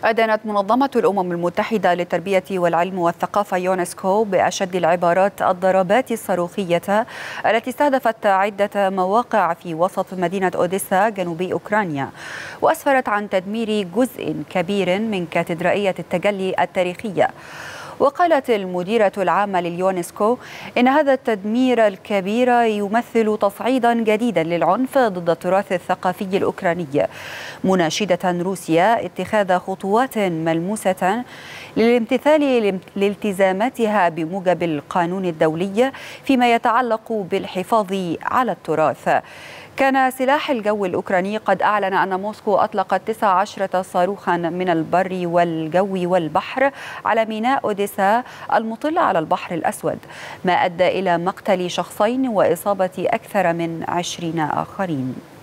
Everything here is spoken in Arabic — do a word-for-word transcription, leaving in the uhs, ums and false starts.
أدانت منظمة الأمم المتحدة للتربية والعلم والثقافة يونسكو بأشد العبارات الضربات الصاروخية التي استهدفت عدة مواقع في وسط مدينة أوديسا جنوبي أوكرانيا، وأسفرت عن تدمير جزء كبير من كاتدرائية التجلي التاريخية. وقالت المديرة العامة لليونسكو إن هذا التدمير الكبير يمثل تصعيدا جديدا للعنف ضد التراث الثقافي الأوكراني، مناشدة روسيا اتخاذ خطوات ملموسة للامتثال لالتزاماتها بموجب القانون الدولي فيما يتعلق بالحفاظ على التراث. كان سلاح الجو الأوكراني قد أعلن أن موسكو أطلقت تسع عشرة صاروخا من البر والجو والبحر على ميناء أوديسا المطل على البحر الأسود، ما أدى إلى مقتل شخصين وإصابة أكثر من عشرين آخرين.